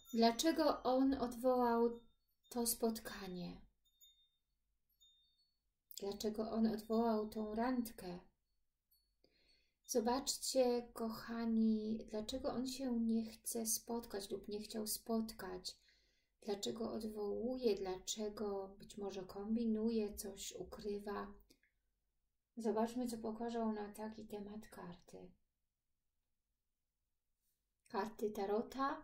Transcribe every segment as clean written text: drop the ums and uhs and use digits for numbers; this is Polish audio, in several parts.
Dlaczego on odwołał to spotkanie? Dlaczego on odwołał tą randkę? Zobaczcie, kochani, dlaczego on się nie chce spotkać lub nie chciał spotkać. Dlaczego odwołuje, dlaczego być może kombinuje, coś ukrywa. Zobaczmy, co pokażą na taki temat karty. Karty Tarota.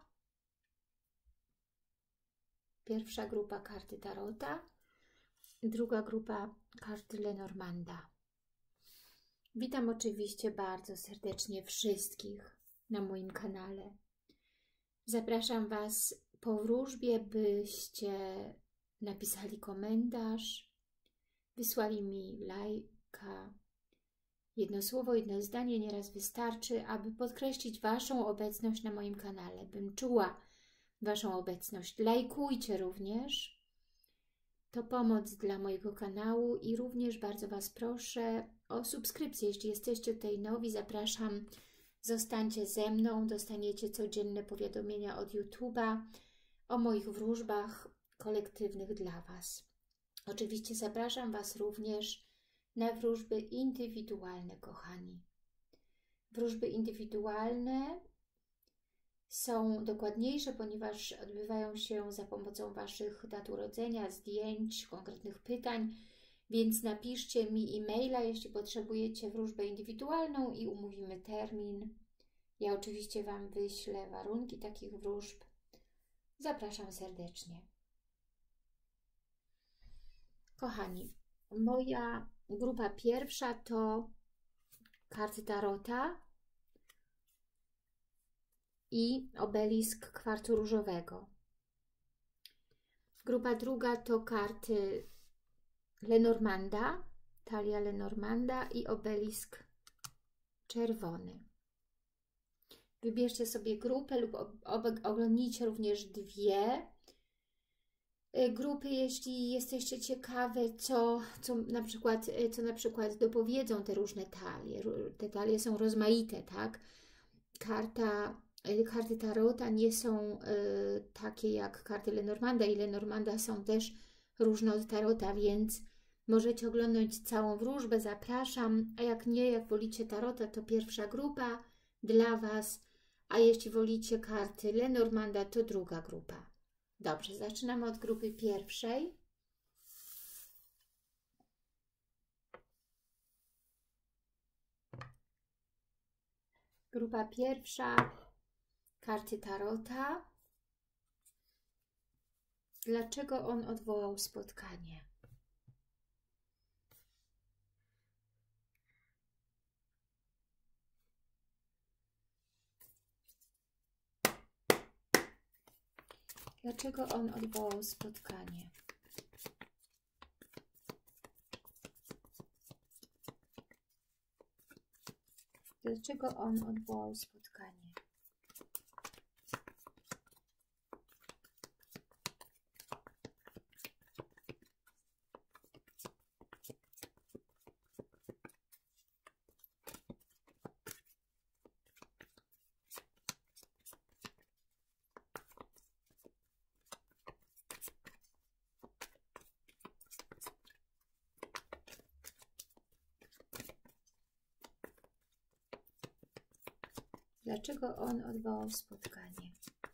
Pierwsza grupa karty Tarota. Druga grupa karty Lenormanda. Witam oczywiście bardzo serdecznie wszystkich na moim kanale. Zapraszam Was po wróżbie, byście napisali komentarz, wysłali mi lajka. Jedno słowo, jedno zdanie nieraz wystarczy, aby podkreślić Waszą obecność na moim kanale. Bym czuła Waszą obecność. Lajkujcie również. To pomoc dla mojego kanału i również bardzo Was proszę o subskrypcję. Jeśli jesteście tutaj nowi, zapraszam. Zostańcie ze mną, dostaniecie codzienne powiadomienia od YouTube'a o moich wróżbach kolektywnych dla Was. Oczywiście zapraszam Was również na wróżby indywidualne, kochani. Wróżby indywidualne są dokładniejsze, ponieważ odbywają się za pomocą Waszych dat urodzenia, zdjęć, konkretnych pytań, więc napiszcie mi e-maila, jeśli potrzebujecie wróżbę indywidualną i umówimy termin. Ja oczywiście Wam wyślę warunki takich wróżb. Zapraszam serdecznie. Kochani, moja grupa pierwsza to karty Tarota i obelisk kwarcu różowego. Grupa druga to karty Lenormanda, talia Lenormanda i obelisk czerwony. Wybierzcie sobie grupę lub oglądnijcie również dwie grupy, jeśli jesteście ciekawe, co na przykład dopowiedzą te różne talie. Te talie są rozmaite, tak? Karty Tarota nie są takie jak karty Lenormanda i Lenormanda są też różne od Tarota, więc możecie oglądać całą wróżbę, zapraszam, a jak nie, jak wolicie Tarota, to pierwsza grupa dla Was, a jeśli wolicie karty Lenormanda, to druga grupa. Dobrze, zaczynamy od grupy pierwszej. Grupa pierwsza, karty Tarota. Dlaczego on odwołał spotkanie? Dlaczego on odwołał spotkanie? Dlaczego on odwołał spotkanie? Dlaczego on odwołał spotkanie?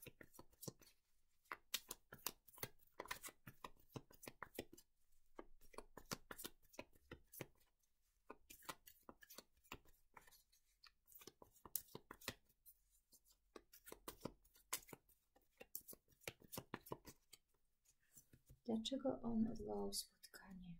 Dlaczego on odwołał spotkanie?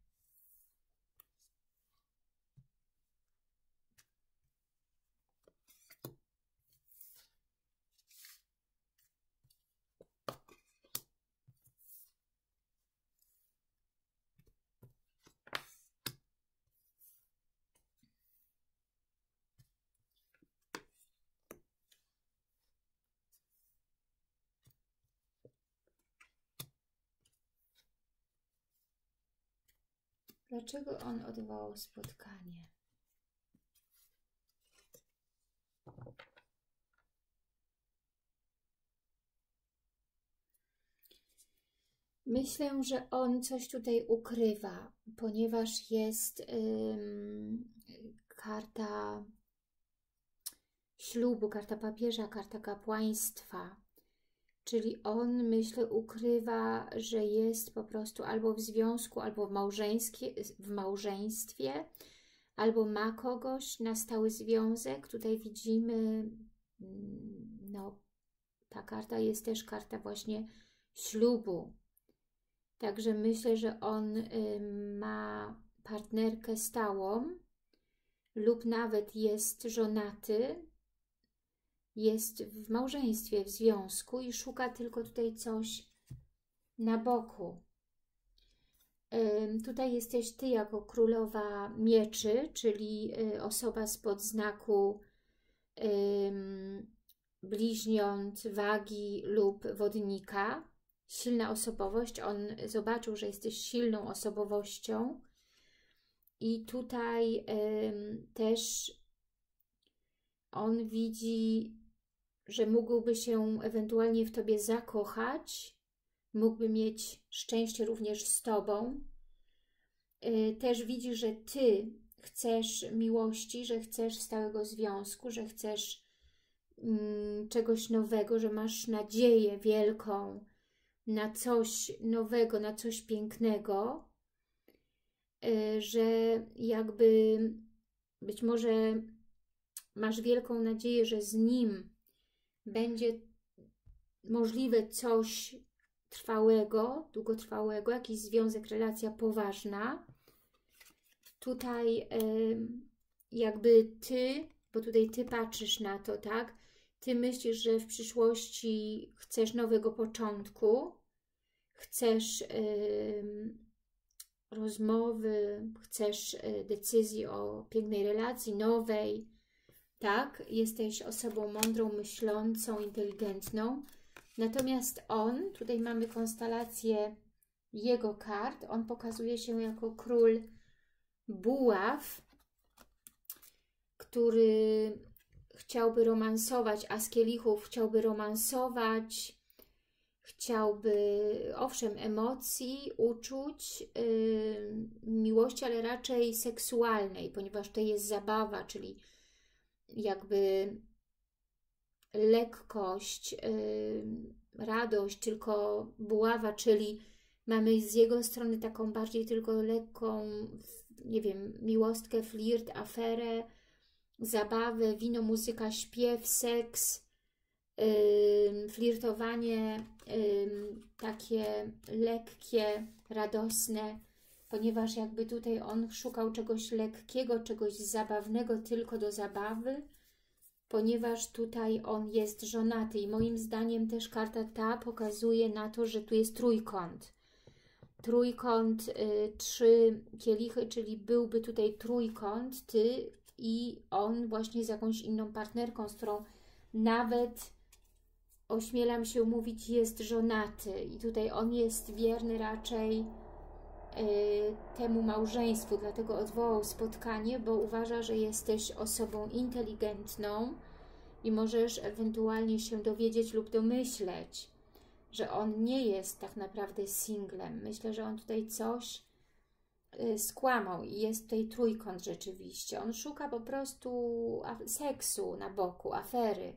Dlaczego on odwołał spotkanie? Myślę, że on coś tutaj ukrywa, ponieważ jest karta ślubu, karta papieża, karta kapłaństwa. Czyli on, myślę, ukrywa, że jest po prostu albo w związku, albo w małżeństwie, albo ma kogoś na stały związek. Tutaj widzimy, no, ta karta jest też karta właśnie ślubu. Także myślę, że on ma partnerkę stałą lub nawet jest żonaty, jest w małżeństwie, w związku i szuka tylko tutaj coś na boku. Tutaj jesteś Ty jako królowa mieczy, czyli osoba spod znaku bliźniąt, wagi lub wodnika. Silna osobowość. On zobaczył, że jesteś silną osobowością i tutaj też on widzi, że mógłby się ewentualnie w Tobie zakochać, mógłby mieć szczęście również z Tobą. Też widzi, że Ty chcesz miłości, że chcesz stałego związku, że chcesz czegoś nowego, że masz nadzieję wielką na coś nowego, na coś pięknego, że jakby być może masz wielką nadzieję, że z nim będzie możliwe coś trwałego, długotrwałego, jakiś związek, relacja poważna. Tutaj jakby Ty, bo tutaj Ty patrzysz na to, tak? Ty myślisz, że w przyszłości chcesz nowego początku, chcesz rozmowy, chcesz decyzji o pięknej relacji, nowej, tak? Jesteś osobą mądrą, myślącą, inteligentną. Natomiast on, tutaj mamy konstelację jego kart, on pokazuje się jako król buław, który chciałby romansować, as kielichów chciałby romansować, chciałby, owszem, emocji, uczuć, miłości, ale raczej seksualnej, ponieważ to jest zabawa, czyli jakby lekkość, radość, tylko buława, czyli mamy z jego strony taką bardziej tylko lekką, nie wiem, miłostkę, flirt, aferę, zabawę, wino, muzyka, śpiew, seks, flirtowanie takie lekkie, radosne, ponieważ jakby tutaj on szukał czegoś lekkiego, czegoś zabawnego tylko do zabawy, ponieważ tutaj on jest żonaty i moim zdaniem też karta ta pokazuje na to, że tu jest trójkąt. Trójkąt, 3 kielichy, czyli byłby tutaj trójkąt, Ty i on właśnie z jakąś inną partnerką, z którą nawet, ośmielam się mówić, jest żonaty i tutaj on jest wierny raczej temu małżeństwu, dlatego odwołał spotkanie, bo uważa, że jesteś osobą inteligentną i możesz ewentualnie się dowiedzieć lub domyśleć, że on nie jest tak naprawdę singlem. Myślę, że on tutaj coś skłamał i jest tutaj trójkąt rzeczywiście. On szuka po prostu seksu na boku, afery.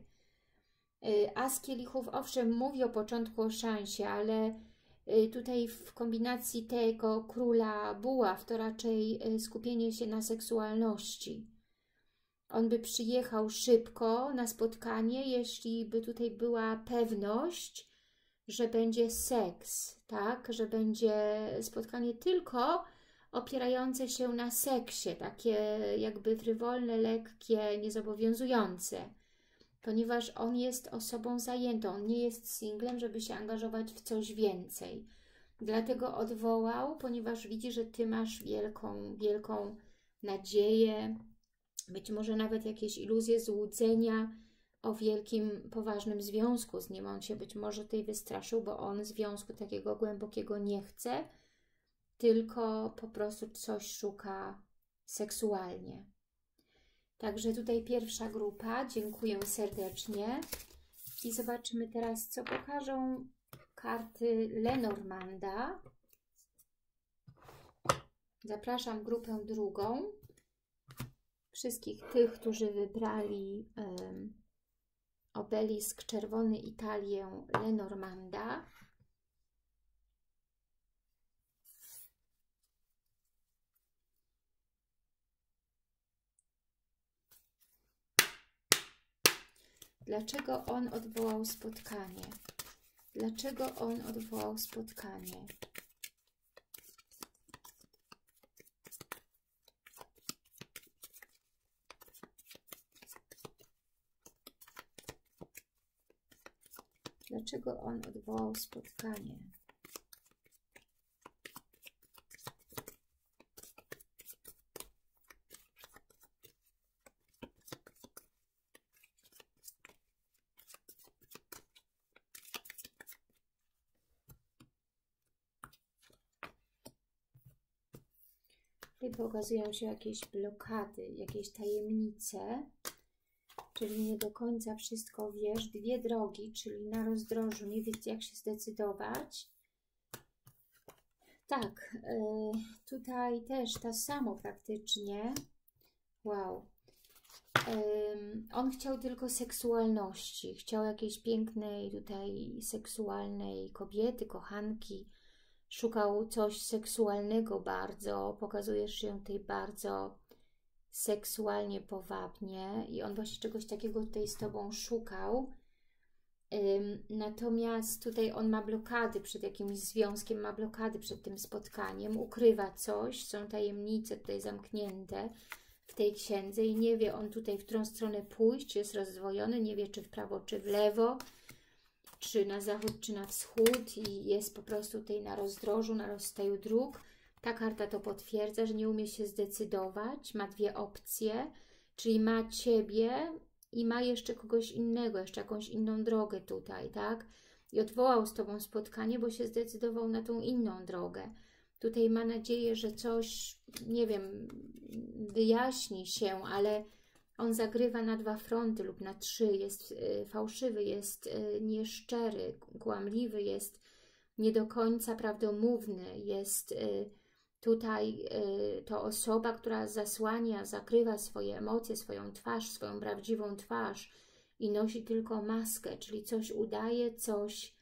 As kielichów, owszem, mówi o początku o szansie, ale tutaj w kombinacji tego króla buław to raczej skupienie się na seksualności. On by przyjechał szybko na spotkanie, jeśli by tutaj była pewność, że będzie seks, tak? Że będzie spotkanie tylko opierające się na seksie, takie jakby frywolne, lekkie, niezobowiązujące. Ponieważ on jest osobą zajętą, on nie jest singlem, żeby się angażować w coś więcej. Dlatego odwołał, ponieważ widzi, że Ty masz wielką nadzieję, być może nawet jakieś iluzje złudzenia o wielkim, poważnym związku z nim. On się być może tutaj wystraszył, bo on związku takiego głębokiego nie chce, tylko po prostu coś szuka seksualnie. Także tutaj pierwsza grupa. Dziękuję serdecznie. I zobaczymy teraz, co pokażą karty Lenormanda. Zapraszam grupę drugą. Wszystkich tych, którzy wybrali obelisk czerwony i talię Lenormanda. Dlaczego on odwołał spotkanie? Dlaczego on odwołał spotkanie? Dlaczego on odwołał spotkanie? Tutaj pokazują się jakieś blokady, jakieś tajemnice, czyli nie do końca wszystko wiesz. Dwie drogi, czyli na rozdrożu, nie wiesz jak się zdecydować. Tak, tutaj też to samo praktycznie. Wow. On chciał tylko seksualności, chciał jakiejś pięknej tutaj seksualnej kobiety, kochanki. Szukał coś seksualnego bardzo, pokazujesz się tutaj bardzo seksualnie, powabnie i on właśnie czegoś takiego tutaj z Tobą szukał. Natomiast tutaj on ma blokady przed jakimś związkiem, ma blokady przed tym spotkaniem, ukrywa coś, są tajemnice tutaj zamknięte w tej księdze i nie wie on tutaj, w którą stronę pójść, jest rozdwojony, nie wie czy w prawo, czy w lewo, czy na zachód, czy na wschód i jest po prostu tutaj na rozdrożu, na rozstaju dróg. Ta karta to potwierdza, że nie umie się zdecydować, ma dwie opcje, czyli ma Ciebie i ma jeszcze kogoś innego, jeszcze jakąś inną drogę tutaj, tak? I odwołał z Tobą spotkanie, bo się zdecydował na tą inną drogę. Tutaj ma nadzieję, że coś, nie wiem, wyjaśni się, ale on zagrywa na dwa fronty lub na trzy, jest fałszywy, jest nieszczery, kłamliwy, jest nie do końca prawdomówny, jest tutaj to osoba, która zasłania, zakrywa swoje emocje, swoją twarz, swoją prawdziwą twarz i nosi tylko maskę, czyli coś udaje, coś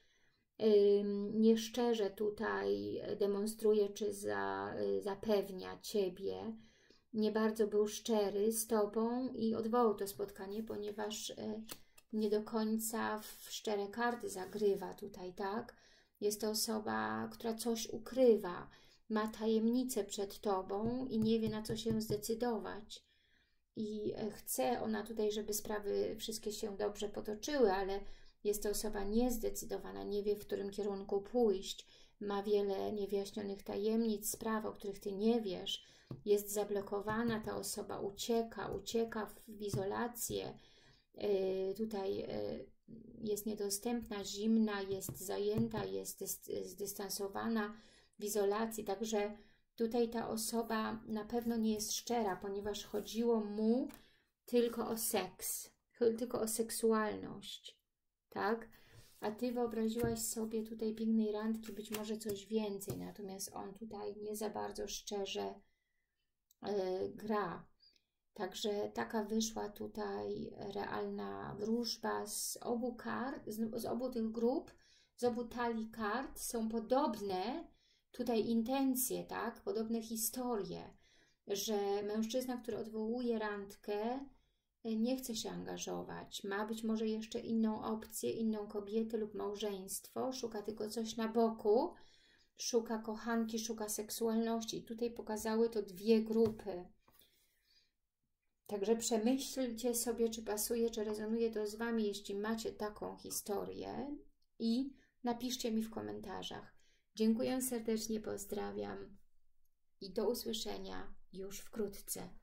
nieszczerze tutaj demonstruje, czy zapewnia Ciebie. Nie bardzo był szczery z Tobą i odwołał to spotkanie, ponieważ nie do końca w szczere karty zagrywa tutaj, tak? Jest to osoba, która coś ukrywa, ma tajemnicę przed Tobą i nie wie, na co się zdecydować. I chce ona tutaj, żeby sprawy wszystkie się dobrze potoczyły, ale jest to osoba niezdecydowana, nie wie, w którym kierunku pójść, ma wiele niewyjaśnionych tajemnic, spraw, o których Ty nie wiesz, jest zablokowana, ta osoba ucieka w izolację, tutaj jest niedostępna, zimna, jest zajęta, jest zdystansowana w izolacji, także tutaj ta osoba na pewno nie jest szczera, ponieważ chodziło mu tylko o seks, tylko o seksualność, tak? A Ty wyobraziłaś sobie tutaj pięknej randki, być może coś więcej, natomiast on tutaj nie za bardzo szczerze gra. Także taka wyszła tutaj realna wróżba z obu kart, z obu tych grup, z obu talii kart są podobne tutaj intencje, tak? Podobne historie, że mężczyzna, który odwołuje randkę, nie chce się angażować, ma być może jeszcze inną opcję, inną kobietę lub małżeństwo, szuka tylko coś na boku, szuka kochanki, szuka seksualności. I tutaj pokazały to dwie grupy. Także przemyślcie sobie, czy pasuje, czy rezonuje to z Wami, jeśli macie taką historię i napiszcie mi w komentarzach. Dziękuję serdecznie, pozdrawiam i do usłyszenia już wkrótce.